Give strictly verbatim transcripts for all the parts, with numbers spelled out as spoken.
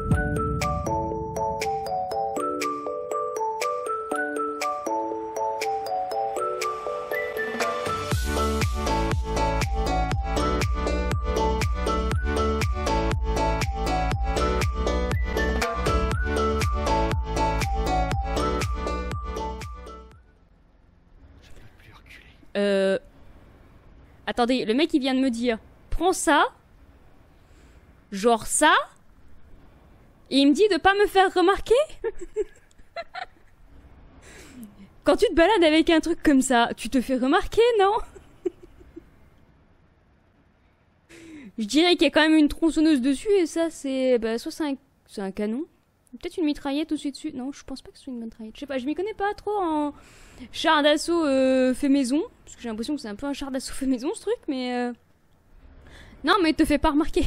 Euh... Attendez, le mec il vient de me dire prends ça, genre ça, et il me dit de pas me faire remarquer. Quand tu te balades avec un truc comme ça, tu te fais remarquer, non? Je dirais qu'il y a quand même une tronçonneuse dessus et ça c'est... Bah, soit c'est un... c'est un canon, peut-être une mitraillette aussi dessus. Non, je pense pas que ce soit une mitraillette. Je sais pas, je m'y connais pas trop en char d'assaut euh, fait maison. Parce que j'ai l'impression que c'est un peu un char d'assaut fait maison ce truc, mais... Euh... Non, mais te fais pas remarquer.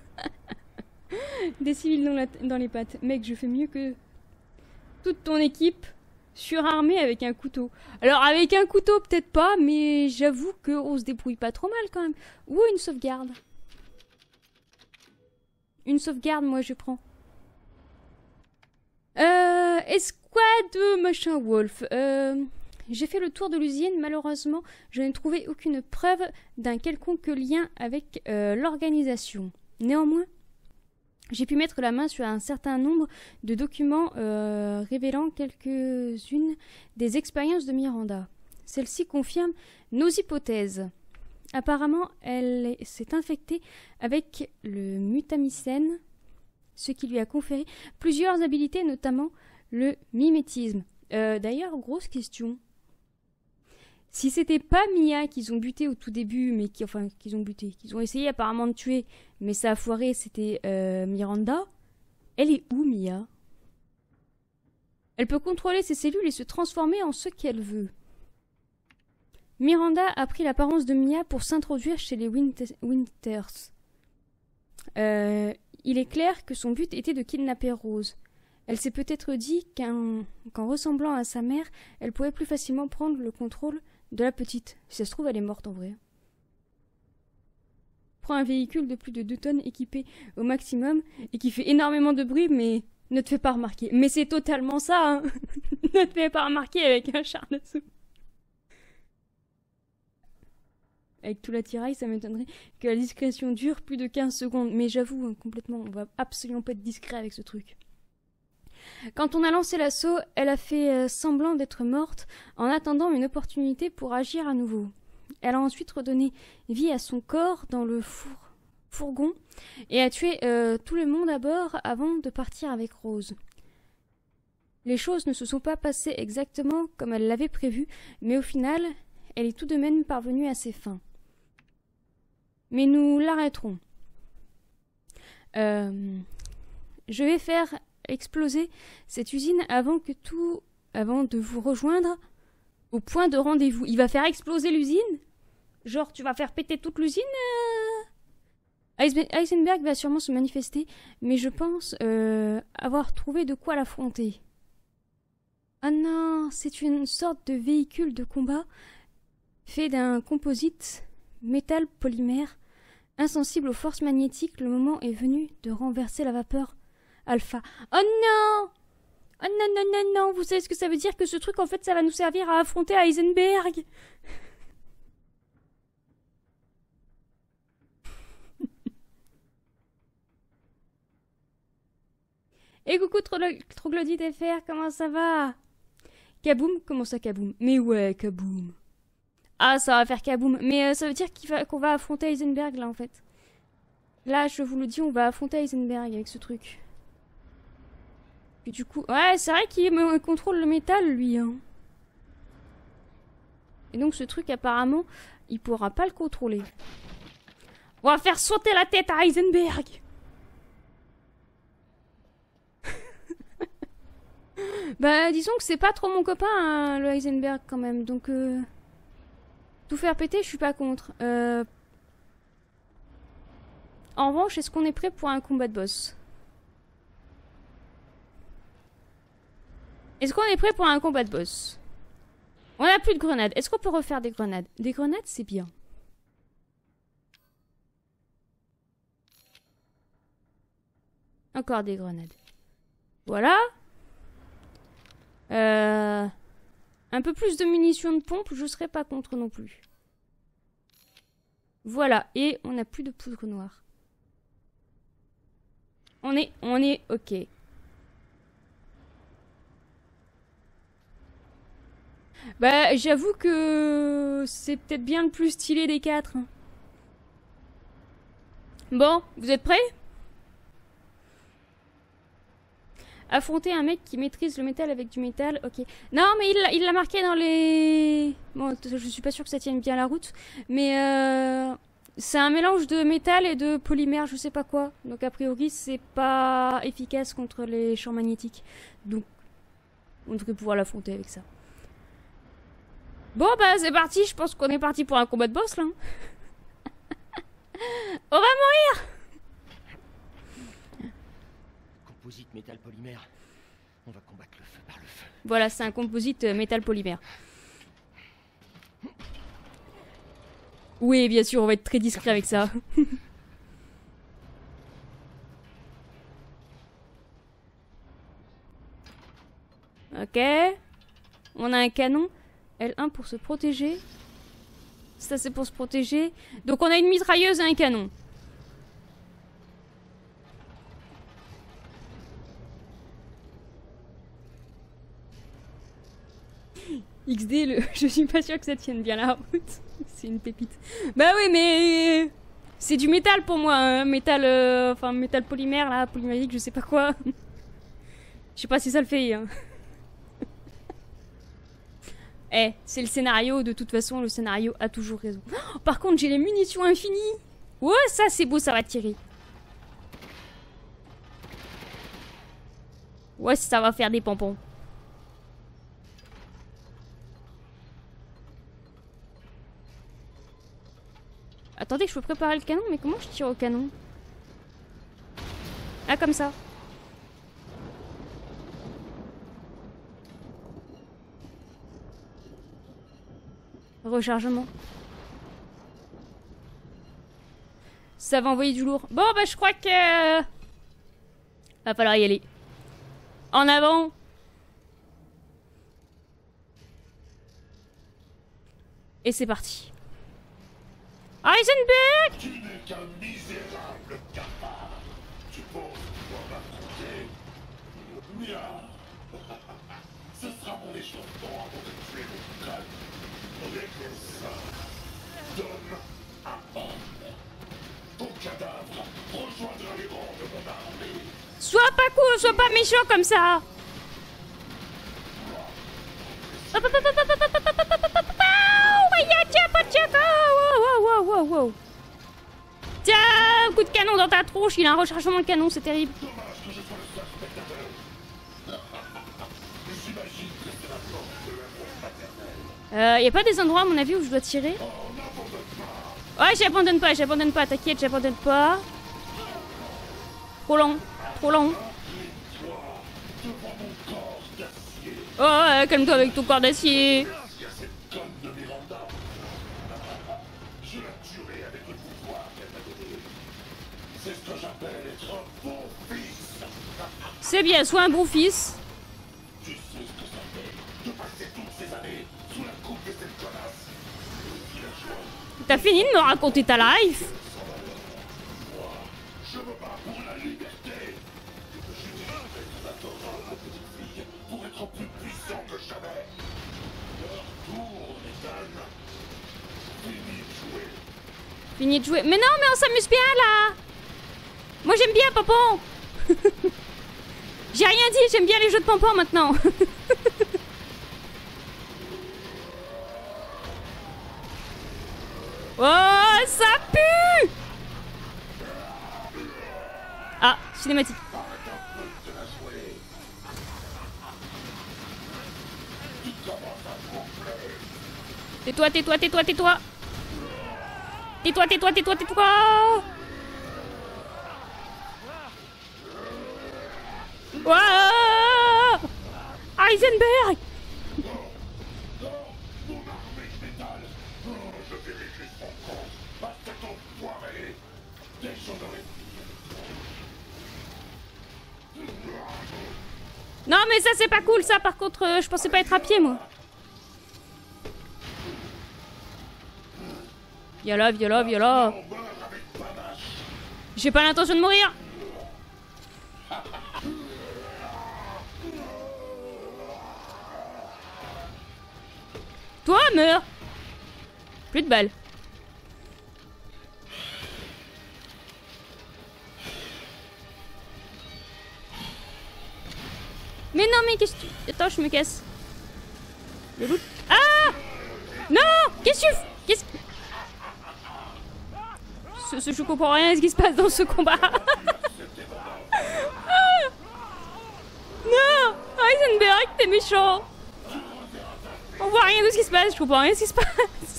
Des civils dans, la dans les pattes. Mec, je fais mieux que toute ton équipe surarmée avec un couteau. Alors, avec un couteau, peut-être pas, mais j'avoue qu'on se débrouille pas trop mal quand même. Ou une sauvegarde. Une sauvegarde, moi, je prends. Euh... Escouade machin Wolf. Euh... J'ai fait le tour de l'usine, malheureusement, je n'ai trouvé aucune preuve d'un quelconque lien avec euh, l'organisation. Néanmoins, j'ai pu mettre la main sur un certain nombre de documents euh, révélant quelques-unes des expériences de Miranda. Celle-ci confirme nos hypothèses. Apparemment, elle s'est infectée avec le mutamycène, ce qui lui a conféré plusieurs habilités, notamment le mimétisme. Euh, D'ailleurs, grosse question. Si c'était pas Mia qu'ils ont buté au tout début, mais qui, enfin, qu'ils ont buté, qu'ils ont essayé apparemment de tuer, mais ça a foiré, c'était euh, Miranda. Elle est où, Mia? Elle peut contrôler ses cellules et se transformer en ce qu'elle veut. Miranda a pris l'apparence de Mia pour s'introduire chez les Winter Winters. Euh, il est clair que son but était de kidnapper Rose. Elle s'est peut-être dit qu'en qu'en ressemblant à sa mère, elle pouvait plus facilement prendre le contrôle de la petite. Si ça se trouve, elle est morte en vrai. Prends un véhicule de plus de deux tonnes équipé au maximum et qui fait énormément de bruit, mais ne te fais pas remarquer. Mais c'est totalement ça, hein. Ne te fais pas remarquer avec un char d'assaut. Avec tout l'attirail, ça m'étonnerait que la discrétion dure plus de quinze secondes. Mais j'avoue, hein, complètement, on va absolument pas être discret avec ce truc. Quand on a lancé l'assaut, elle a fait euh, semblant d'être morte en attendant une opportunité pour agir à nouveau. Elle a ensuite redonné vie à son corps dans le four fourgon et a tué euh, tout le monde à bord avant de partir avec Rose. Les choses ne se sont pas passées exactement comme elle l'avait prévu, mais au final, elle est tout de même parvenue à ses fins. Mais nous l'arrêterons. Euh, je vais faire exploser cette usine avant que tout, avant de vous rejoindre au point de rendez-vous. Il va faire exploser l'usine? Genre, tu vas faire péter toute l'usine? euh... Heisenberg va sûrement se manifester, mais je pense euh, avoir trouvé de quoi l'affronter. Ah non, c'est une sorte de véhicule de combat fait d'un composite métal polymère insensible aux forces magnétiques. Le moment est venu de renverser la vapeur alpha. Oh non! Oh non, non, non, non! Vous savez ce que ça veut dire? Que ce truc, en fait, ça va nous servir à affronter Heisenberg! Et coucou Troglodyte F R, comment ça va? Kaboom? Comment ça Kaboom? Mais ouais, Kaboom. Ah, ça va faire Kaboom. Mais euh, ça veut dire qu'il va, qu'on va affronter Heisenberg, là, en fait. Là, je vous le dis, on va affronter Heisenberg avec ce truc. Et du coup... Ouais, c'est vrai qu'il contrôle le métal, lui. Hein. Et donc, ce truc, apparemment, il pourra pas le contrôler. On va faire sauter la tête à Heisenberg. Bah, disons que c'est pas trop mon copain, hein, le Heisenberg, quand même. Donc, euh... tout faire péter, je suis pas contre. Euh... En revanche, est-ce qu'on est prêt pour un combat de boss? Est-ce qu'on est prêt pour un combat de boss? On a plus de grenades. Est-ce qu'on peut refaire des grenades? Des grenades, c'est bien. Encore des grenades. Voilà. Euh, un peu plus de munitions de pompe, je serais pas contre non plus. Voilà, et on n'a plus de poudre noire. On est, on est ok. Bah, j'avoue que c'est peut-être bien le plus stylé des quatre. Bon, vous êtes prêts? Affronter un mec qui maîtrise le métal avec du métal, ok. Non, mais il l'a marqué dans les... Bon, je suis pas sûre que ça tienne bien la route. Mais euh, c'est un mélange de métal et de polymère, je sais pas quoi. Donc a priori, c'est pas efficace contre les champs magnétiques. Donc, on devrait pouvoir l'affronter avec ça. Bon, bah c'est parti, je pense qu'on est parti pour un combat de boss, là. On va mourir! Composite métal polymère. On va combattre le feu par le feu. Voilà, c'est un composite métal polymère. Oui, bien sûr, on va être très discret avec ça. Ok. On a un canon. L un pour se protéger. Ça, c'est pour se protéger. Donc, on a une mitrailleuse et un canon. X D, le... je suis pas sûre que ça tienne bien la route. C'est une pépite. Bah oui, mais... c'est du métal pour moi. Hein. Métal... Euh... Enfin, métal polymère, là. Polymérique, je sais pas quoi. Je sais pas si ça le fait. Hein. Eh, c'est le scénario, de toute façon, le scénario a toujours raison. Oh, par contre, j'ai les munitions infinies. Ouais, ça, c'est beau, ça va tirer. Ouais, ça va faire des pompons. Attendez, je peux préparer le canon, mais comment je tire au canon? Ah, comme ça. Rechargement. Ça va envoyer du lourd. Bon, bah, je crois que... va falloir y aller. En avant. Et c'est parti. Heisenberg! Tu n'es qu'un misérable cafard. Tu penses pouvoir m'affronter? Mia. Ce sera mon échauffement avant de tuer mon crâne. Avec ça, donne un homme. Ton cadavre rejoindra les rangs de mon armée. Sois pas cool, sois pas méchant comme ça. Wow, wow, wow. Tiens, un coup de canon dans ta tronche, il a un rechargement de canon, c'est terrible. Dommage que je sois le seul spectateur. J'imagine que c'est la force de l'amour paternel. Euh, y a pas des endroits à mon avis où je dois tirer? Oh, n'abandonne pas. Ouais, j'abandonne pas, j'abandonne pas, t'inquiète, j'abandonne pas. Trop long, trop long. Devant mon corps d'acier. Oh, ouais, calme-toi avec ton corps d'acier. Il y a cette conne de Miranda. Je la tuerai avec le pouvoir qu'elle m'a donné. C'est ce que j'appelle être un bon fils. C'est bien, sois un bon fils. Tu sais ce que ça fait de passer toutes ces années sous la coupe de cette connasse. T'as fini de me raconter ta life? Je me bats pour la liberté. J'utiliserai ton adorable petite fille pour être plus puissant que jamais. Leur tour, Ethan. Fini de jouer. Fini de jouer. Mais non, mais on s'amuse bien là. Moi j'aime bien Pompon. J'ai rien dit, j'aime bien les jeux de Pompon maintenant. Oh, ça pue. Ah, cinématique. Tais-toi, tais-toi, tais-toi, tais-toi. Tais-toi, tais-toi, tais-toi, tais-toi. Wow. Heisenberg. Non, mais ça, c'est pas cool, ça. Par contre, euh, je pensais pas être à pied, moi. Viens là, viens là, viens là. J'ai pas l'intention de mourir. Toi, meurs. Plus de balles. Mais non, mais qu'est-ce que tu... Attends, je me casse. Le loot. Ah! Non! Qu'est-ce que tu... Qu'est-ce que... Ce, ce, je comprends rien à ce qui se passe dans ce combat. Ah! Non! Heisenberg, t'es méchant. On voit rien de ce qui se passe, je comprends rien de ce qui se passe.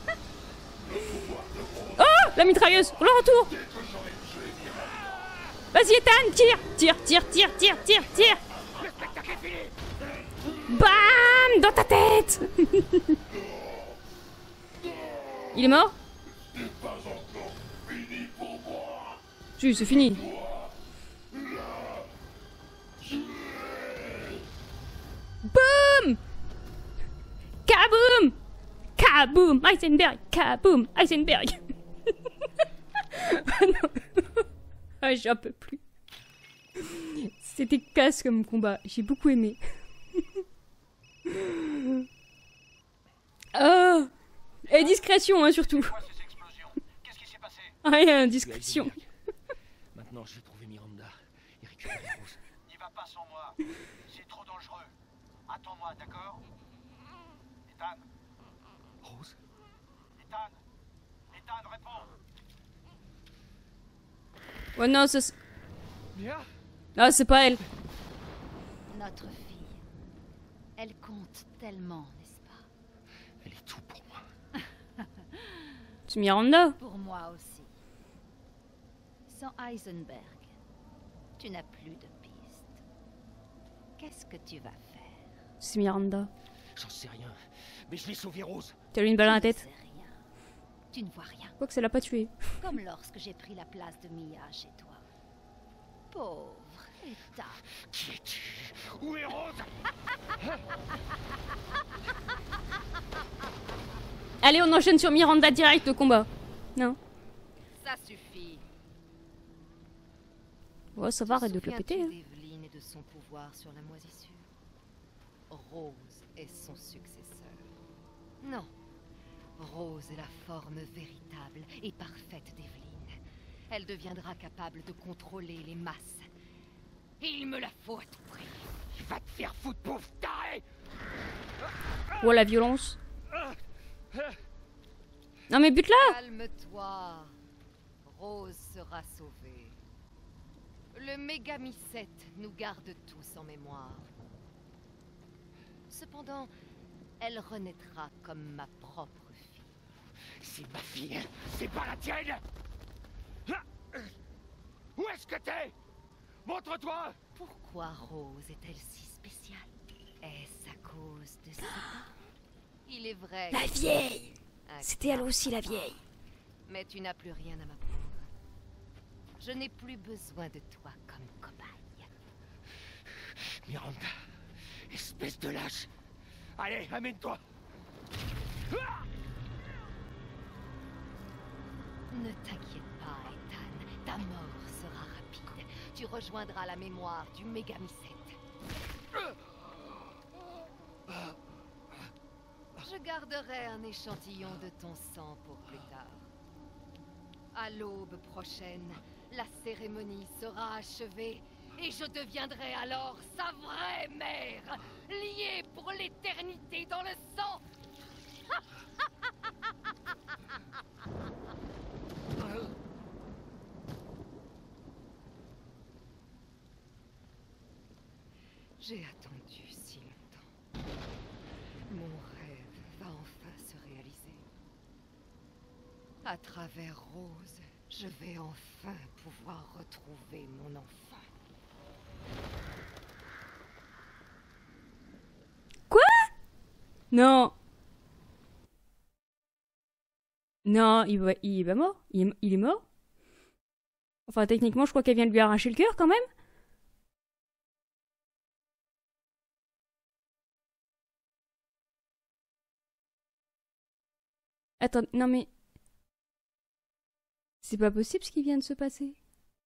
Oh! La mitrailleuse, le retour. Vas-y, Ethan, tire! Tire, tire, tire, tire, tire, tire! Bam! Dans ta tête. Il est mort? Si, c'est fini. Boum! Kaboum! Kaboum! Heisenberg! Kaboum! Heisenberg! Ah non. Ah, j'en peux plus. C'était casse comme combat. J'ai beaucoup aimé. Oh! Et discrétion, hein, surtout. Rien, discrétion. Maintenant, je vais trouver Miranda et récupérer Rose. N'y va pas sans moi. C'est trop dangereux. Attends-moi, d'accord? Ethan? Rose? Ethan? Ethan, réponds! Oh non, ça... Mia? Ah, c'est pas elle. Notre fille. Elle compte tellement, n'est-ce pas? Elle est tout pour moi. C'est Miranda. Pour moi aussi. Sans Heisenberg, tu n'as plus de piste. Qu'est-ce que tu vas faire? C'est Miranda. J'en sais rien. Mais je vais sauver Rose. T'as eu une balle dans la Tu ne tête. sais rien. Tu ne vois rien. Quoi que ça l'a pas tué. Comme lorsque j'ai pris la place de Mia chez toi. Pauvre Ethan. Qui es-tu? Où est Rose? Allez, on enchaîne sur Miranda direct le combat. Non. Ça suffit. Ouais, ça va, arrête de te le péter. Hein. d'Evelyn et de son pouvoir sur la moisissure. Rose est son successeur. Non. Rose est la forme véritable et parfaite d'Evelyn. Elle deviendra capable de contrôler les masses. Et il me la faut à tout prix. Il va te faire foutre, pauvre taré! Oh, la violence. Non, mais bute-la! Calme-toi. Rose sera sauvée. Le Mégamycète nous garde tous en mémoire. Cependant, elle renaîtra comme ma propre fille. C'est ma fille, c'est pas la tienne! Où est-ce que t'es? Montre-toi! Pourquoi Rose est-elle si spéciale? Est-ce à cause de ça? Il est vrai. La que- vieille! Un C'était elle crabe. aussi, la vieille. Mais tu n'as plus rien à m'apprendre. Je n'ai plus besoin de toi comme cobaye. Miranda, espèce de lâche! Allez, amène-toi! Ne t'inquiète pas, Ethan. Ta mort sera rapide. Tu rejoindras la mémoire du Mégamycète. Je garderai un échantillon de ton sang pour plus tard. À l'aube prochaine, la cérémonie sera achevée et je deviendrai alors sa vraie mère, liée pour l'éternité dans le sang. J'ai attendu si longtemps. Mon rêve va enfin se réaliser. À travers Rose, je vais enfin pouvoir retrouver mon enfant. Non. Non, il va, il va mort. Il est, il est mort. Enfin, techniquement, je crois qu'elle vient de lui arracher le cœur quand même. Attends, non mais... C'est pas possible ce qui vient de se passer.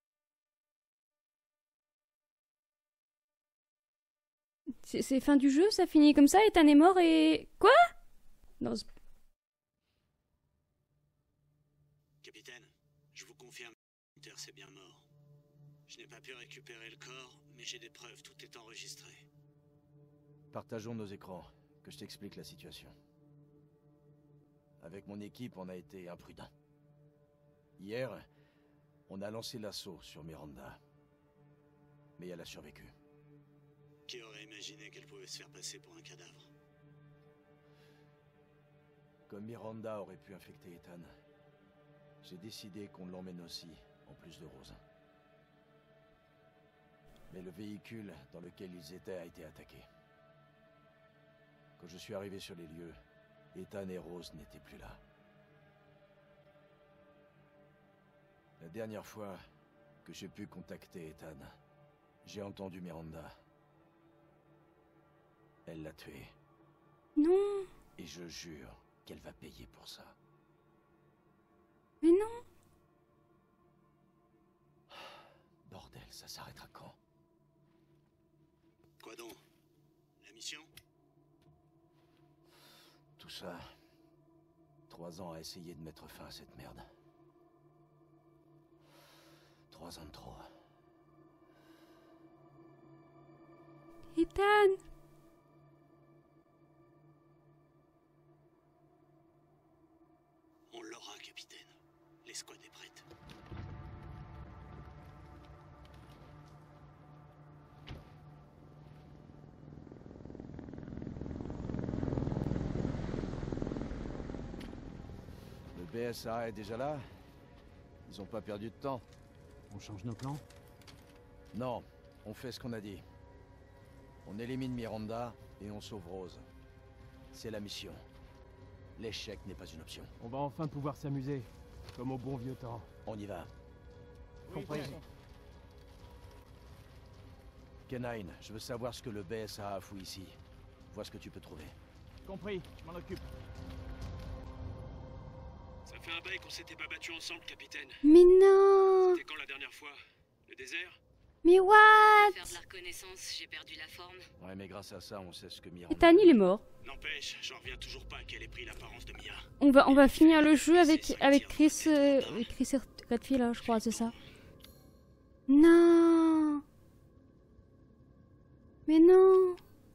C'est fin du jeu, ça finit comme ça, Ethan est mort et... Quoi? Non, Capitaine, je vous confirme, Hunter c'est bien mort. Je n'ai pas pu récupérer le corps, mais j'ai des preuves, tout est enregistré. Partageons nos écrans, que je t'explique la situation. Avec mon équipe, on a été imprudents. Hier, on a lancé l'assaut sur Miranda. Mais elle a survécu. Qui aurait imaginé qu'elle pouvait se faire passer pour un cadavre? Comme Miranda aurait pu infecter Ethan, j'ai décidé qu'on l'emmène aussi, en plus de Rose. Mais le véhicule dans lequel ils étaient a été attaqué. Quand je suis arrivé sur les lieux, Ethan et Rose n'étaient plus là. La dernière fois que j'ai pu contacter Ethan, j'ai entendu Miranda. Elle l'a tué. Non. Et je jure qu'elle va payer pour ça. Mais non. Bordel, ça s'arrêtera quand? Quoi donc? La mission? Tout ça... Trois ans à essayer de mettre fin à cette merde. Trois ans de trop. Ethan. On l'aura, capitaine. L'escouade est prête. Le B S A est déjà là? Ils ont pas perdu de temps. On change nos plans? Non, on fait ce qu'on a dit. On élimine Miranda et on sauve Rose. C'est la mission. L'échec n'est pas une option. On va enfin pouvoir s'amuser, comme au bon vieux temps. On y va. Compris. Kenine, je veux savoir ce que le B S A a fouillé ici. Vois ce que tu peux trouver. Compris, je m'en occupe. Ça fait un bail qu'on s'était pas battu ensemble, capitaine. Mais non. C'était quand la dernière fois? Le désert? Mais what? Faire de la reconnaissance, j'ai perdu la forme. Ouais, mais grâce à ça, on sait ce que Miranda... Ethan, il est mort. N'empêche, j'en reviens toujours pas qu'elle ait pris l'apparence de Mia. On va, on va finir le jeu avec, avec Chris... Euh, Chris Redfield, là, je crois, c'est ça. Non. Mais non.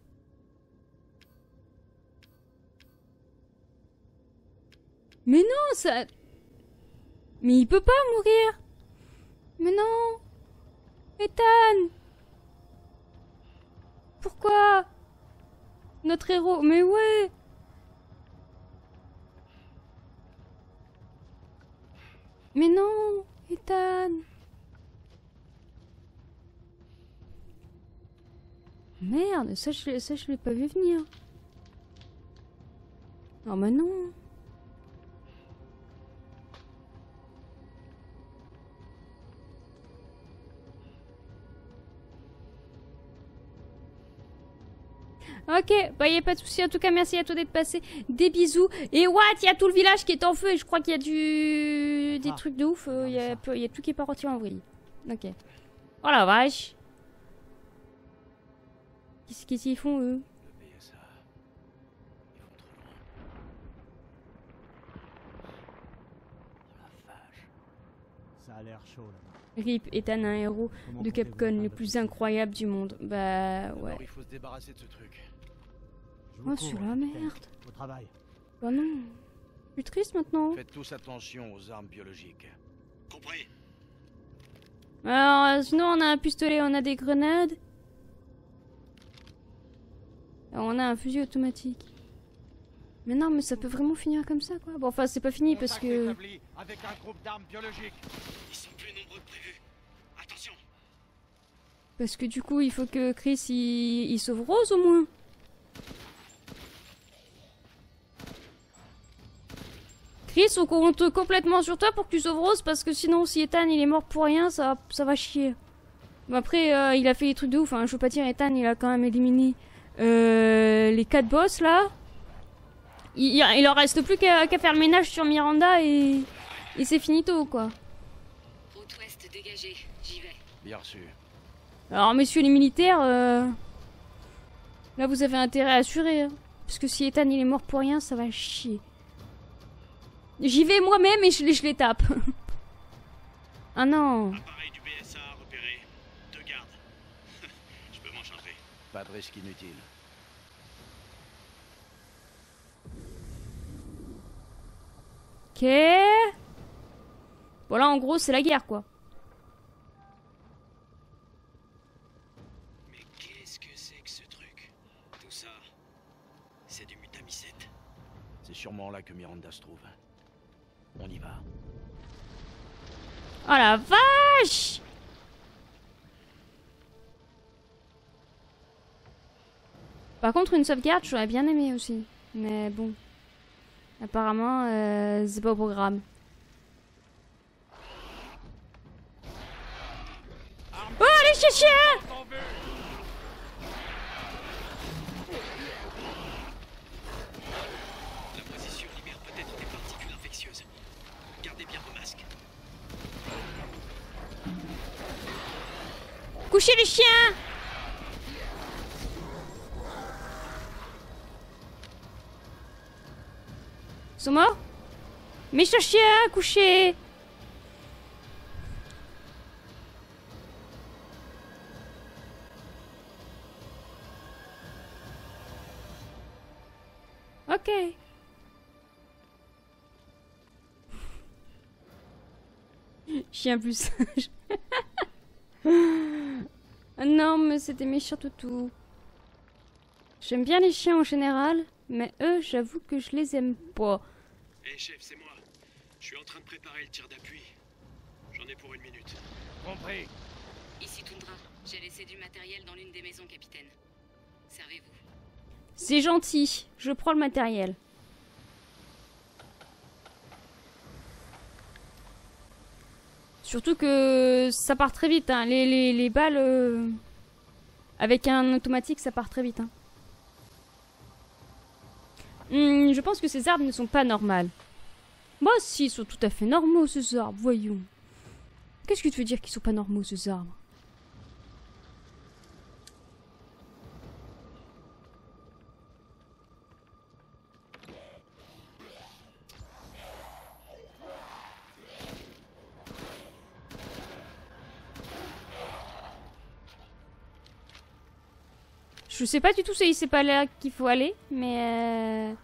Mais non, ça... Mais il peut pas mourir. Mais non. Ethan. Pourquoi? Notre héros... Mais ouais. Mais non, Ethan. Merde, ça je, ça je l'ai pas vu venir. Non mais non. Ok, bah y a pas de souci. En tout cas, merci à toi d'être passé. Des bisous. Et what? Il y a tout le village qui est en feu et je crois qu'il y a du... des ah, trucs de ouf. Il y, a... y a tout qui est parti en vrille. Ok. Oh la vache. Qu'est-ce qu'ils font eux? Le B S A... Ils vont trop loin. Oh la vache. Ça a l'air chaud là. Rip, Ethan, un héros Comment de Capcom le plus incroyable du monde. Bah ouais. Alors, il faut se débarrasser de ce truc. Oh c'est la merde. Au travail. Bah non. Je suis triste maintenant. Faites tous attention aux armes biologiques. Compris. Alors sinon on a un pistolet, on a des grenades. Alors, on a un fusil automatique. Mais non, mais ça peut vraiment finir comme ça, quoi. Bon, enfin, c'est pas fini parce que... Avec un groupe d'armes biologiques. Ils sont plus nombreux que prévu. Attention. Parce que du coup, il faut que Chris, il, il sauve Rose, au moins. Chris, on compte complètement sur toi pour que tu sauves Rose, parce que sinon, si Ethan, il est mort pour rien, ça, ça va chier. Mais après, euh, il a fait des trucs de ouf, hein. Je veux pas dire, Ethan, il a quand même éliminé euh, les quatre boss, là. Il, il leur reste plus qu'à qu'à faire le ménage sur Miranda et, et c'est finito quoi. Route ouest dégagée, j'y vais. Bien reçu. Alors messieurs les militaires, euh, là vous avez intérêt à assurer. Hein, parce que si Ethan il est mort pour rien, ça va chier. J'y vais moi-même et je les, je les tape. Ah non. Appareil du B S A repéré. Deux gardes. Je peux m'enchanter. Pas de risque inutile. Ok. Bon là en gros c'est la guerre quoi. Mais qu'est-ce que c'est que ce truc? Tout ça, c'est du mutamycète. C'est sûrement là que Miranda se trouve. On y va. Oh la vache! Par contre une sauvegarde j'aurais bien aimé aussi. Mais bon. Apparemment euh, c'est pas au programme. Oh les chiens! La moisissure libère peut-être des particules infectieuses. Gardez bien vos masques. Couchez les chiens! Ils sont morts? Méchants chiens, couchez! Ok. Chien plus sage. Non, mais c'était méchant toutou. J'aime bien les chiens en général, mais eux, j'avoue que je les aime pas. Hé hey, chef, c'est moi. Je suis en train de préparer le tir d'appui. J'en ai pour une minute. Compris. Ici Tundra, j'ai laissé du matériel dans l'une des maisons, capitaine. Servez-vous. C'est gentil, je prends le matériel. Surtout que ça part très vite, hein. les, les, les balles euh, avec un automatique ça part très vite. Hein. Hum, je pense que ces arbres ne sont pas normales. Bah si, ils sont tout à fait normaux ces arbres, voyons. Qu'est-ce que tu veux dire qu'ils sont pas normaux ces arbres? Je sais pas du tout si c'est pas là qu'il faut aller, mais... Euh...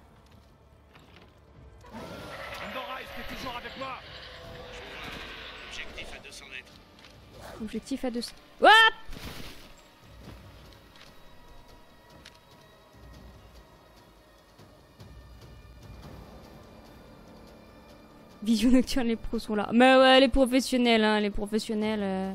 Andorra, est-ce que tu es toujours avec moi? Objectif à deux cents mètres. Objectif à deux cents... Hop! Vision nocturne, les pros sont là. Mais ouais, les professionnels, hein, les professionnels... Euh...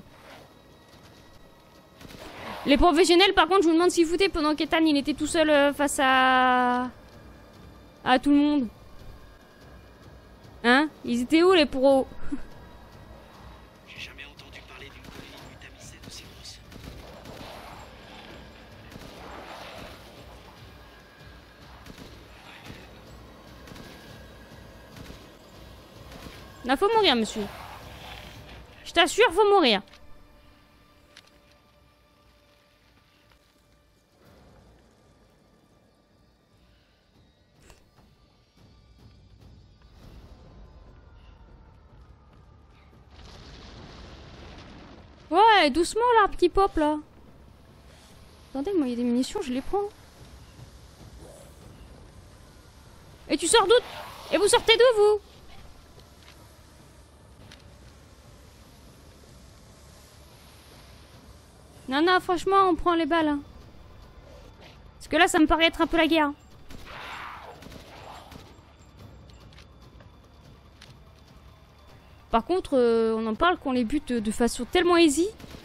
Les professionnels, par contre, je me demande s'ils foutaient pendant qu'Ethan il était tout seul euh, face à... à tout le monde. Hein? Ils étaient où les pros? J'ai jamais entendu parler d'une colonie mutamycète aussi grosse. Là, faut mourir, monsieur. Je t'assure, faut mourir. Ouais, doucement l'arbre qui pop là. Attendez, moi il y a des munitions, je les prends. Et tu sors d'où? Et vous sortez d'où vous? Non, non, franchement, on prend les balles. Hein. Parce que là, ça me paraît être un peu la guerre. Par contre, euh, on en parle qu'on les bute de façon tellement easy.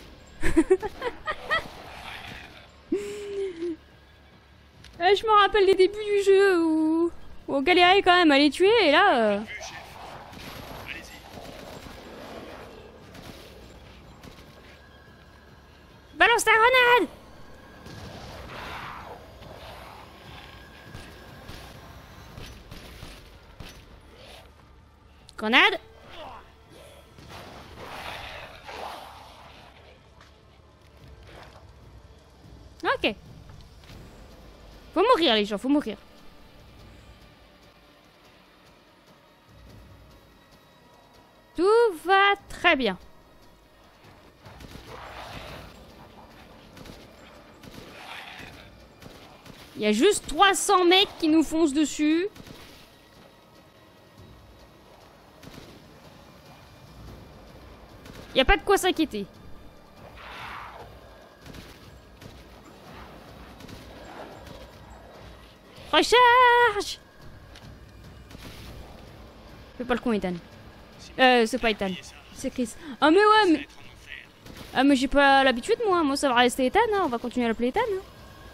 Euh, je me rappelle des débuts du jeu où, où on galérait quand même à les tuer et là... Euh... Balance ta grenade! Grenade. Ok. Faut mourir les gens, faut mourir. Tout va très bien. Il y a juste trois cents mecs qui nous foncent dessus. Il n'y a pas de quoi s'inquiéter. Recharge! Fais pas le con, Ethan. Euh, c'est pas Ethan. C'est Chris. Ah, mais ouais, mais. Ah, mais j'ai pas l'habitude, moi. Moi, ça va rester Ethan, hein. On va continuer à l'appeler Ethan. Hein.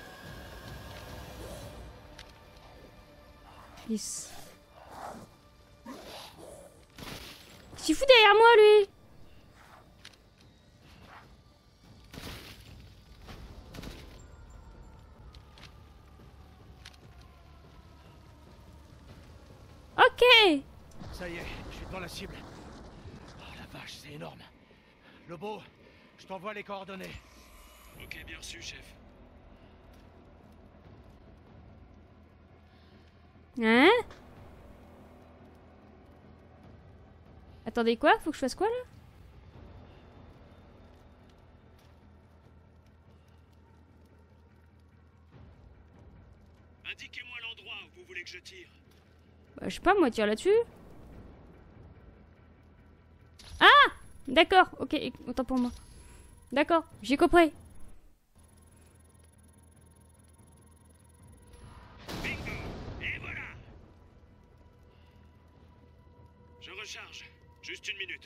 Yes. Qu'est-ce qu'il fout derrière moi, lui? Ok. Ça y est, je suis devant la cible. Oh la vache, c'est énorme. Lobo, je t'envoie les coordonnées. Ok, bien reçu, chef. Hein? Attendez, quoi? Faut que je fasse quoi, là? Indiquez-moi l'endroit où vous voulez que je tire. Bah, je sais pas, moi, tire là-dessus. Ah! D'accord, ok, autant pour moi. D'accord, j'ai compris. Bingo! Et voilà! Je recharge. Juste une minute.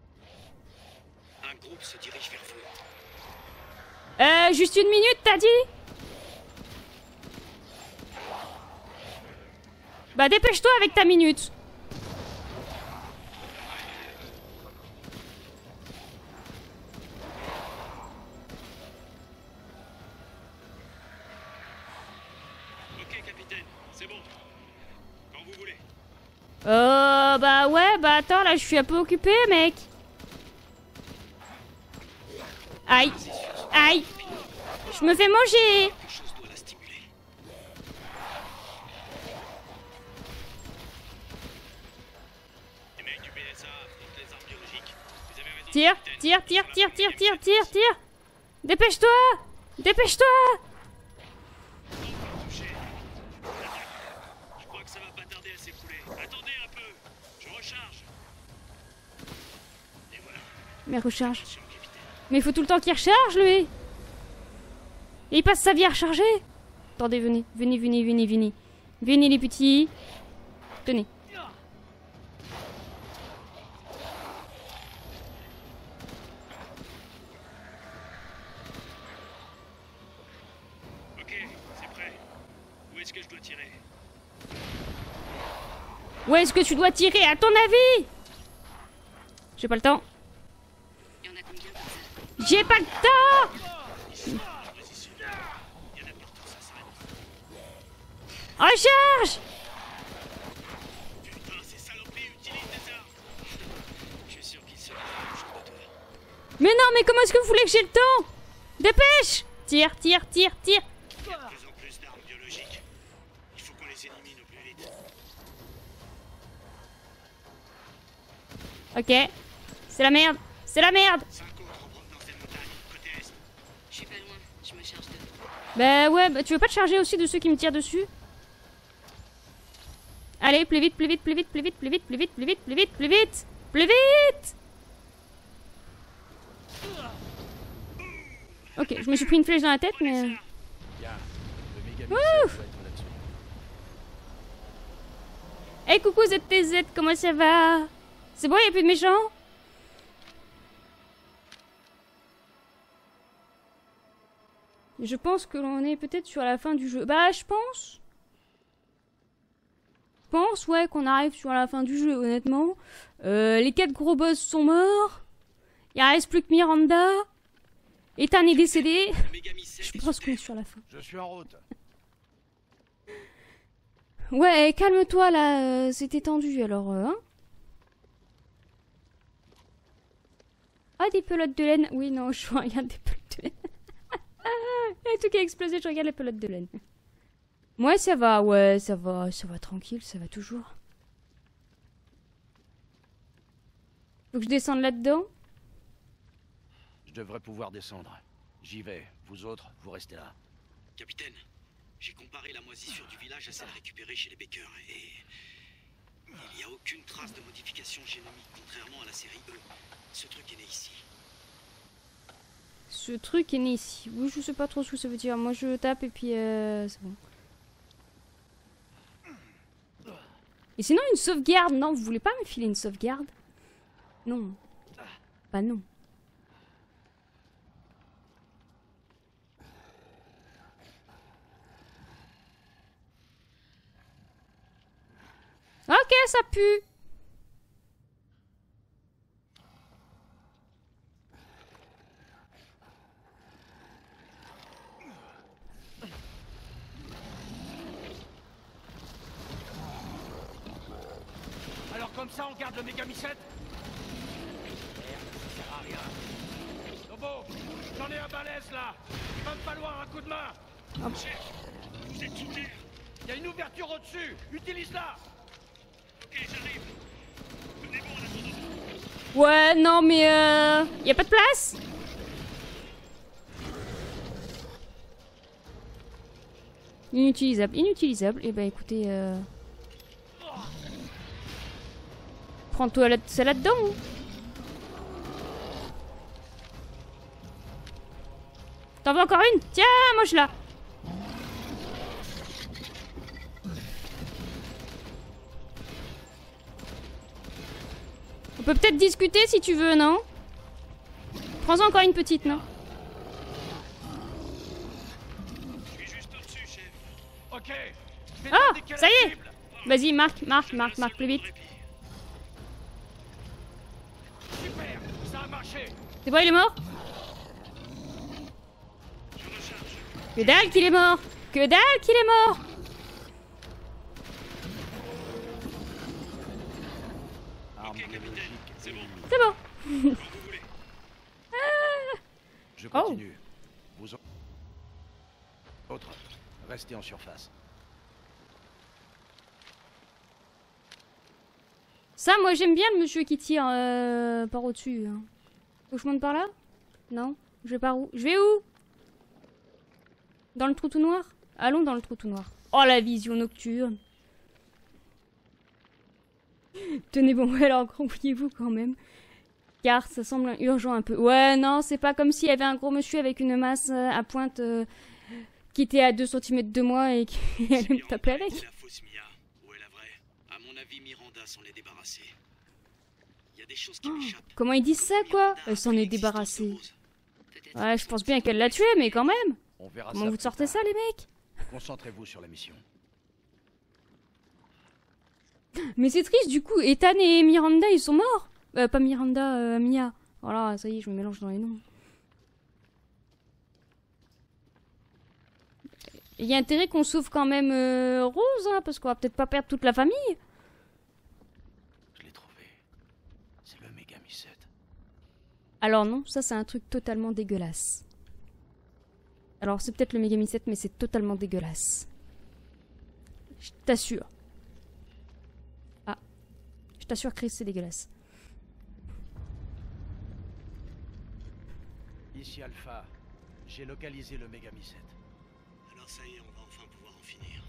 Un groupe se dirige vers vous. Euh, juste une minute, t'as dit? Bah, dépêche-toi avec ta minute. Ok, capitaine, c'est bon. Quand vous voulez. Euh, bah ouais, bah attends, là, je suis un peu occupé, mec. Aïe, aïe. Je me fais manger. Quelque chose doit la stimuler. Les mecs du B S A affrontent les armes biologiques. Vous avez raison. Tire, capitaine. tire, tire, Sur tire, la tire, première tire, mission. tire, tire. Dépêche-toi. Dépêche-toi. Encore touché. Je crois que ça va pas tarder à s'écouler. Attendez un peu. Je recharge. Et voilà. Mais recharge. Attention, capitaine. Mais il faut tout le temps qu'il recharge, lui. Et il passe sa vie à recharger. Attendez, venez, venez, venez, venez, venez. Venez, les petits. Tenez. Ok, c'est prêt. Où est-ce que je dois tirer? Où est-ce que tu dois tirer, à ton avis? J'ai pas le temps. Il y en a combien par ça? J'ai pas le temps. Position. Il y en a partout, ça s'arrête. Recharge. Putain, ces saloperies utilisent des armes. Je suis sûr qu'ils se disent la même chose de toi. Mais non, mais comment est-ce que vous voulez que j'ai le temps? Dépêche. Tire, tire, tire, tire. Il y a de plus en plus d'armes biologiques. Il faut qu'on les élimine au plus vite. Ok. C'est la merde. C'est la merde. Cinq autres en provenance des montagnes, côté est. Je suis pas loin, je me charge de... Bah ouais, bah tu veux pas te charger aussi de ceux qui me tirent dessus? Allez, plus vite, plus vite, plus vite, plus vite, plus vite, plus vite, plus vite, plus vite, plus vite, plus vite. Ok, je me suis pris une flèche dans la tête, mais... Bien. Le méga Ouh. doit être là-dessus. Hey, coucou Z T Z, comment ça va? C'est bon, y'a plus de méchants? Je pense que l'on est peut-être sur la fin du jeu. Bah, je pense. Je pense, ouais, qu'on arrive sur la fin du jeu, honnêtement. Euh, les quatre gros boss sont morts. Il reste plus que Miranda. Ethan est décédé. Le méga missile Je est pense sous qu'on est terre. sur la fin. Je suis en route. Ouais, calme-toi là, euh, c'était tendu alors, euh, hein. Ah, des pelotes de laine. Oui, non, je regarde des pelotes de laine. Il y a tout qui a explosé, je regarde les pelotes de laine. Moi, ça va, ouais, ça va, ça va tranquille, ça va toujours. Faut que je descende là-dedans? Je devrais pouvoir descendre. J'y vais. Vous autres, vous restez là. Capitaine, j'ai comparé la moisissure du village à celle récupérée chez les Baker et... il n'y a aucune trace de modification génomique, contrairement à la série E. Ce truc est né ici. Ce truc est né ici. Oui, je sais pas trop ce que ça veut dire. Moi, je tape et puis euh, c'est bon. Et sinon, une sauvegarde. Non, vous voulez pas me filer une sauvegarde? Non. Bah non. Ok, ça pue. Alors comme ça, on garde le mégamicette? Merde, ça sert à rien. Lobo, j'en ai un balèze là. Il va me falloir un coup de main. Hop. Chef, vous êtes sous terre. Il y a une ouverture au-dessus. Utilise-la. Ok, j'arrive. Tenez bon en attendant. Ouais, non, mais euh... y a pas de place? Inutilisable, inutilisable. Et bah écoutez, euh... prends-toi la... c'est là-dedans. Hein. T'en veux encore une? Tiens, mange-la. On peut peut-être discuter si tu veux, non? Prends-en encore une petite, non? Je suis juste au-dessus, chef. Ok. Je vais Ah, t'indiquer ça la y est. cible. Vas-y, marque, marque, Je marque, marque plus vite. Super, ça a marché. C'est bon, il est mort? Je recharge. Que dalle qu'il est mort! Que dalle qu'il est mort! Ok, capitaine, c'est bon. C'est bon. Quand vous voulez. Je Oh. continue. Vous autres, restez en surface. Ça, moi, j'aime bien le monsieur qui tire euh, par au-dessus. Hein. Faut que je monte par là? Non? Je vais par où? Je vais où? Dans le trou tout noir? Allons dans le trou tout noir. Oh, la vision nocturne. Tenez bon, alors grouillez-vous quand même. Car ça semble urgent un peu. Ouais, non, c'est pas comme s'il y avait un gros monsieur avec une masse euh, à pointe euh, qui était à deux centimètres de moi et qui allait me taper avec. C'est la fausse Mia. Où est la vraie? À mon avis, Miranda s'en est débarrassée. Il y a des choses qui m'échappent. Comment ils disent ça, quoi? Elle s'en est débarrassée. Ouais, je pense bien qu'elle l'a tué, mais quand même. On verra Comment ça vous plus sortez tard. ça, les mecs? Concentrez-vous sur la mission. Mais c'est triste, du coup, Ethan et Miranda, ils sont morts. Euh, pas Miranda, euh, Mia. Voilà, ça y est, je me mélange dans les noms. Il y a intérêt qu'on sauve quand même euh, Rose, hein, parce qu'on va peut-être pas perdre toute la famille. Je l'ai trouvé. C'est le mégamicette. Alors non, ça c'est un truc totalement dégueulasse. Alors c'est peut-être le mégamicette, mais c'est totalement dégueulasse. Je t'assure. Ah. Je t'assure, Chris, c'est dégueulasse. Ici Alpha. J'ai localisé le mégamicette. Alors ça y est, on va enfin pouvoir en finir.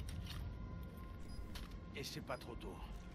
Et c'est pas trop tôt.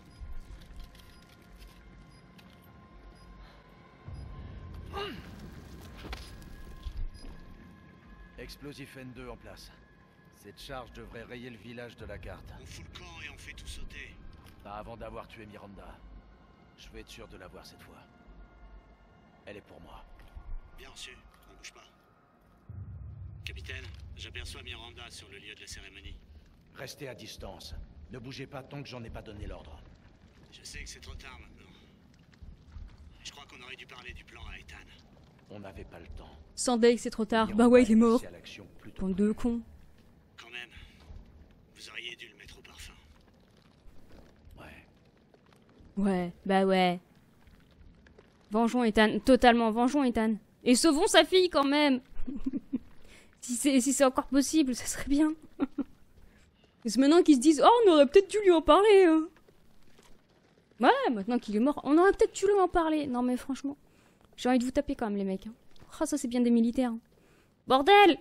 Explosif N deux en place. Cette charge devrait rayer le village de la carte. On fout le camp et on fait tout sauter. Pas avant d'avoir tué Miranda. Je vais être sûr de l'avoir cette fois. Elle est pour moi. Bien reçu, on bouge pas. Capitaine, j'aperçois Miranda sur le lieu de la cérémonie. Restez à distance. Ne bougez pas tant que j'en ai pas donné l'ordre. Je sais que c'est trop tard maintenant. Je crois qu'on aurait dû parler du plan à Ethan. On n'avait pas le temps. Sandek, c'est trop tard. Miranda Bah ouais, il est mort. passé à l'action plus tôt. Bande de cons. Quand même, vous auriez dû le mettre au parfum. Ouais. Ouais, bah ouais. Vengeons Ethan, totalement, vengeons Ethan. Et sauvons sa fille quand même. Si c'est si c'est encore possible, ça serait bien. C'est maintenant qu'ils se disent, oh, on aurait peut-être dû lui en parler. Hein. Ouais, maintenant qu'il est mort, on aurait peut-être dû lui en parler. Non mais franchement, j'ai envie de vous taper quand même les mecs. Hein. Oh, ça c'est bien des militaires. Hein. Bordel!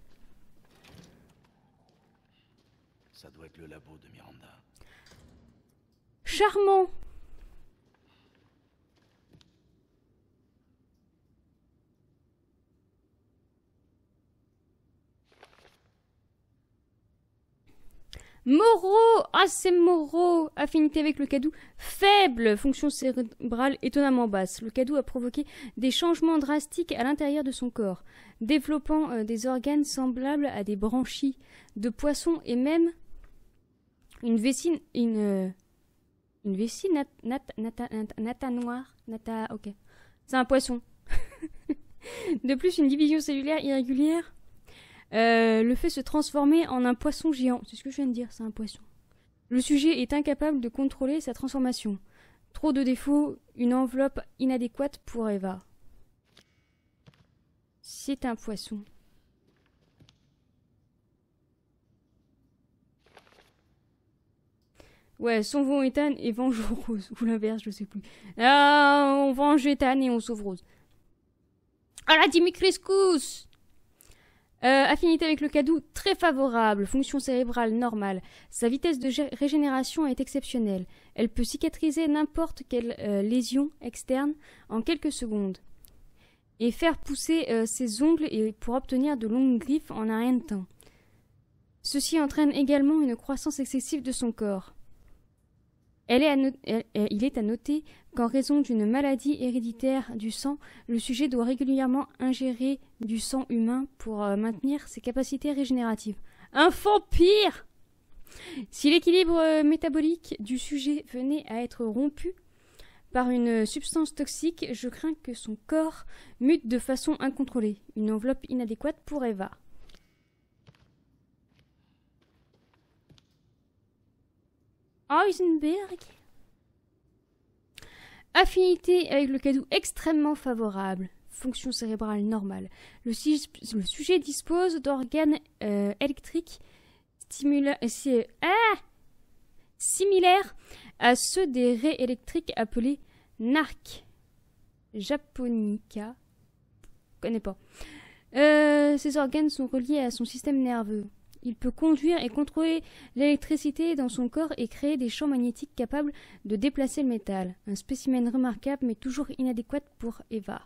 Ça doit être le labo de Miranda. Charmant! Moreau! Ah, c'est Moreau! Affinité avec le Cadou. Faible! Fonction cérébrale étonnamment basse. Le Cadou a provoqué des changements drastiques à l'intérieur de son corps, développant euh, des organes semblables à des branchies de poissons et même une vessie... Une, euh, une vessie nat, nat, nata, nata, nata noire. Nata... Ok. C'est un poisson. De plus, une division cellulaire irrégulière Euh, le fait se transformer en un poisson géant. C'est ce que je viens de dire, c'est un poisson. Le sujet est incapable de contrôler sa transformation. Trop de défauts, une enveloppe inadéquate pour Eva. C'est un poisson. Ouais, sauvons Ethan et vengeons Rose. Ou l'inverse, je sais plus. Ah, on venge Ethan et on sauve Rose. Ah la Dimitrescus! Euh, affinité avec le Cadou, très favorable. Fonction cérébrale normale. Sa vitesse de régénération est exceptionnelle. Elle peut cicatriser n'importe quelle euh, lésion externe en quelques secondes. Et faire pousser euh, ses ongles et pour obtenir de longues griffes en un rien de temps. Ceci entraîne également une croissance excessive de son corps. Elle est à no- elle, elle, il est à noter qu'en raison d'une maladie héréditaire du sang, le sujet doit régulièrement ingérer du sang humain pour euh, maintenir ses capacités régénératives. Un vampire! Si l'équilibre euh, métabolique du sujet venait à être rompu par une substance toxique, je crains que son corps mute de façon incontrôlée. Une enveloppe inadéquate pour Eva. Heisenberg. Affinité avec le Cadou extrêmement favorable. Fonction cérébrale normale. Le, si le sujet dispose d'organes euh, électriques stimula si ah similaires à ceux des raies électriques appelés Narc japonica. Je connais pas. Euh, ces organes sont reliés à son système nerveux. Il peut conduire et contrôler l'électricité dans son corps et créer des champs magnétiques capables de déplacer le métal. Un spécimen remarquable mais toujours inadéquat pour Eva.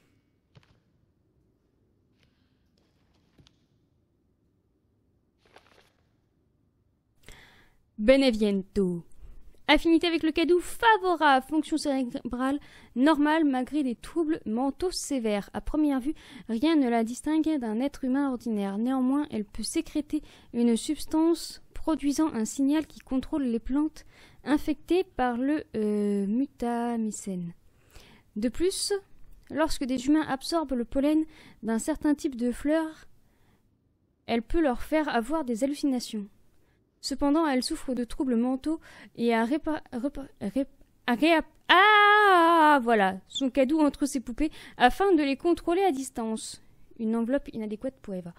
Beneviento. Affinité avec le Cadou favorable. Fonction cérébrale normale malgré des troubles mentaux sévères. À première vue, rien ne la distingue d'un être humain ordinaire. Néanmoins, elle peut sécréter une substance produisant un signal qui contrôle les plantes infectées par le euh, mutamycène. De plus, lorsque des humains absorbent le pollen d'un certain type de fleurs, elle peut leur faire avoir des hallucinations. Cependant, elle souffre de troubles mentaux et a répa... Répa... Répa... Répa... Ah, voilà, son Cadou entre ses poupées afin de les contrôler à distance. Une enveloppe inadéquate pour Eva.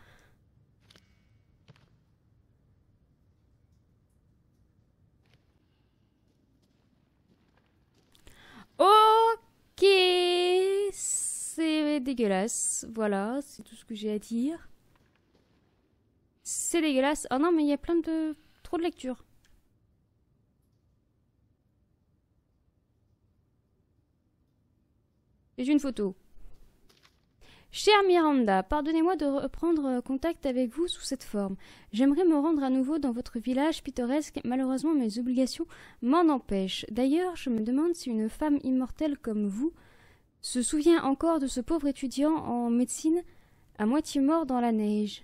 Ok, c'est dégueulasse. Voilà, c'est tout ce que j'ai à dire. C'est dégueulasse. Oh non, mais il y a plein de... Trop de lecture. J'ai une photo. Chère Miranda, pardonnez-moi de reprendre contact avec vous sous cette forme. J'aimerais me rendre à nouveau dans votre village pittoresque. Malheureusement, mes obligations m'en empêchent. D'ailleurs, je me demande si une femme immortelle comme vous se souvient encore de ce pauvre étudiant en médecine à moitié mort dans la neige.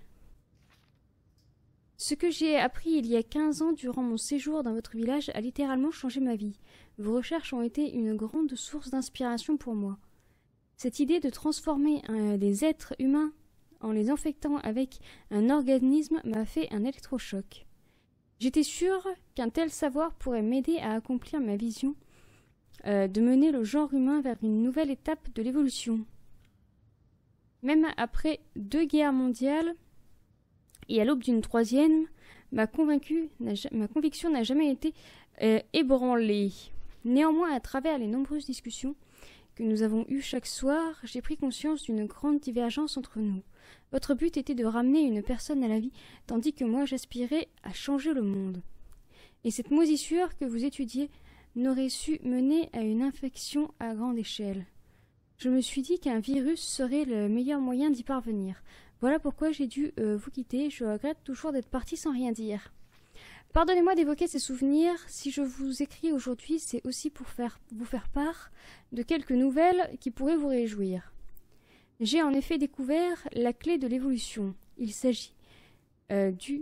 Ce que j'ai appris il y a quinze ans durant mon séjour dans votre village a littéralement changé ma vie. Vos recherches ont été une grande source d'inspiration pour moi. Cette idée de transformer un, des êtres humains en les infectant avec un organisme m'a fait un électrochoc. J'étais sûre qu'un tel savoir pourrait m'aider à accomplir ma vision euh, de mener le genre humain vers une nouvelle étape de l'évolution. Même après deux guerres mondiales et à l'aube d'une troisième, ma, convaincue, ma conviction n'a jamais été euh, ébranlée. Néanmoins, à travers les nombreuses discussions que nous avons eues chaque soir, j'ai pris conscience d'une grande divergence entre nous. Votre but était de ramener une personne à la vie, tandis que moi j'aspirais à changer le monde. Et cette moisissure que vous étudiez n'aurait su mener à une infection à grande échelle. Je me suis dit qu'un virus serait le meilleur moyen d'y parvenir. Voilà pourquoi j'ai dû euh, vous quitter. Je regrette toujours d'être parti sans rien dire. Pardonnez-moi d'évoquer ces souvenirs. Si je vous écris aujourd'hui, c'est aussi pour faire, vous faire part de quelques nouvelles qui pourraient vous réjouir. J'ai en effet découvert la clé de l'évolution. Il s'agit euh, du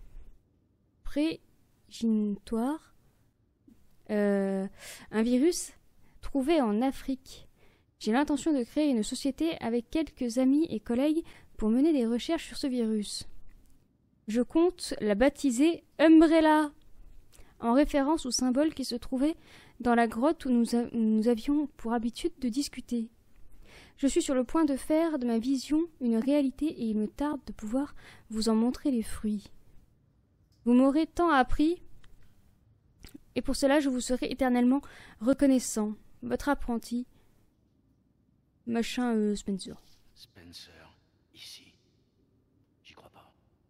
préginitoire, euh, un virus trouvé en Afrique. J'ai l'intention de créer une société avec quelques amis et collègues pour mener des recherches sur ce virus. Je compte la baptiser Umbrella, en référence au symbole qui se trouvait dans la grotte où nous, a, où nous avions pour habitude de discuter. Je suis sur le point de faire de ma vision une réalité et il me tarde de pouvoir vous en montrer les fruits. Vous m'aurez tant appris et pour cela je vous serai éternellement reconnaissant. Votre apprenti, machin euh, Spencer. Spencer, ici. J'y crois pas.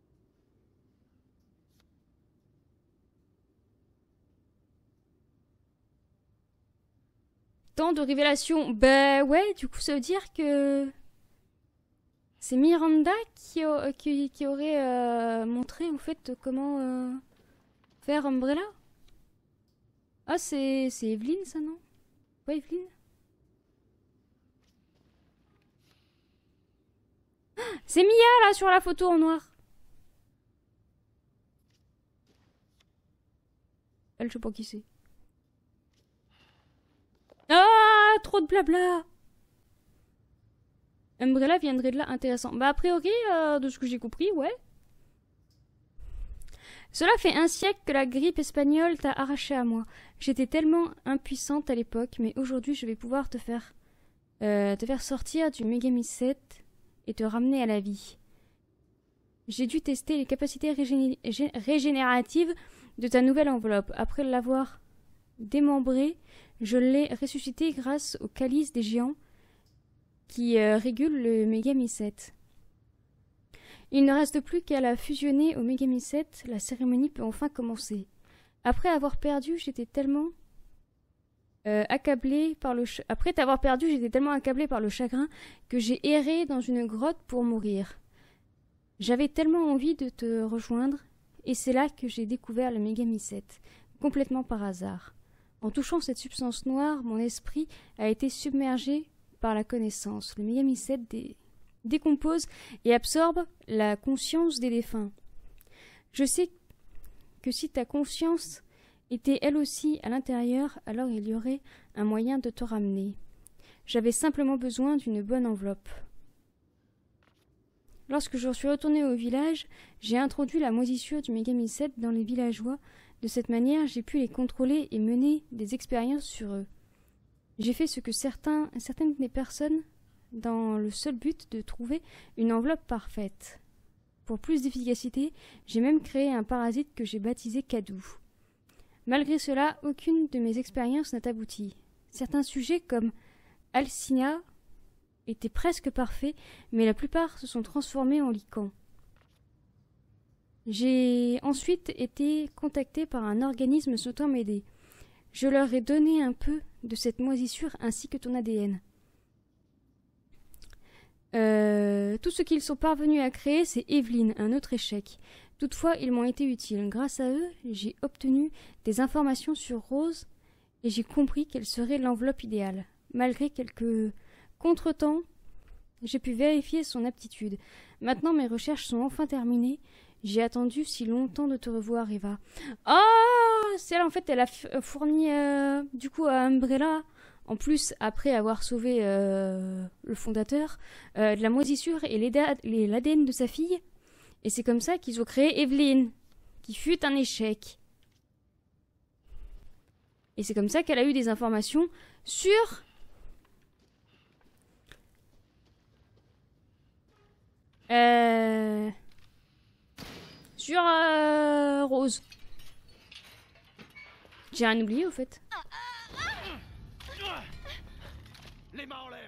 Tant de révélations. Bah ouais, du coup ça veut dire que c'est Miranda qui, a, qui, qui aurait euh, montré en fait comment euh, faire Umbrella. Ah c'est c'est Evelyn ça non? Ouais Evelyn. Ah, c'est Mia là sur la photo en noir. Elle je sais pas qui c'est. Ah, trop de blabla. Umbrella viendrait de là, intéressant. Bah a priori, euh, de ce que j'ai compris, ouais. Cela fait un siècle que la grippe espagnole t'a arraché à moi. J'étais tellement impuissante à l'époque, mais aujourd'hui je vais pouvoir te faire, euh, te faire sortir du Megami-sept et te ramener à la vie. J'ai dû tester les capacités régéné régénératives de ta nouvelle enveloppe. Après l'avoir démembrée, je l'ai ressuscité grâce au calice des géants qui euh, régule le Megami-sept. Il ne reste plus qu'à la fusionner au Megami-sept, la cérémonie peut enfin commencer. Après avoir perdu, j'étais tellement euh, accablé par le ch après t'avoir perdu, j'étais tellement accablé par le chagrin que j'ai erré dans une grotte pour mourir. J'avais tellement envie de te rejoindre, et c'est là que j'ai découvert le Megami-sept, complètement par hasard. En touchant cette substance noire, mon esprit a été submergé par la connaissance. Le Megami-sept dé décompose et absorbe la conscience des défunts. Je sais que si ta conscience était elle aussi à l'intérieur, alors il y aurait un moyen de te ramener. J'avais simplement besoin d'une bonne enveloppe. Lorsque je suis retourné au village, j'ai introduit la moisissure du Megami-sept dans les villageois. De cette manière, j'ai pu les contrôler et mener des expériences sur eux. J'ai fait ce que certains, certaines des personnes dans le seul but de trouver une enveloppe parfaite. Pour plus d'efficacité, j'ai même créé un parasite que j'ai baptisé Kadou. Malgré cela, aucune de mes expériences n'a abouti. Certains sujets comme Alcina étaient presque parfaits, mais la plupart se sont transformés en licans. J'ai ensuite été contacté par un organisme souhaitant m'aider. Je leur ai donné un peu de cette moisissure ainsi que ton A D N. Euh, tout ce qu'ils sont parvenus à créer, c'est Evelyn, un autre échec. Toutefois, ils m'ont été utiles. Grâce à eux, j'ai obtenu des informations sur Rose et j'ai compris quelle serait l'enveloppe idéale. Malgré quelques contretemps, j'ai pu vérifier son aptitude. Maintenant, mes recherches sont enfin terminées. J'ai attendu si longtemps de te revoir, Eva. Ah, c'est là, en fait, elle a fourni, euh, du coup, à Umbrella, en plus, après avoir sauvé euh, le fondateur, euh, de la moisissure et l'A D N de sa fille. Et c'est comme ça qu'ils ont créé Evelyn, qui fut un échec. Et c'est comme ça qu'elle a eu des informations sur... Euh... Sur euh, Rose. J'ai rien oublié au fait. Les mains en l'air.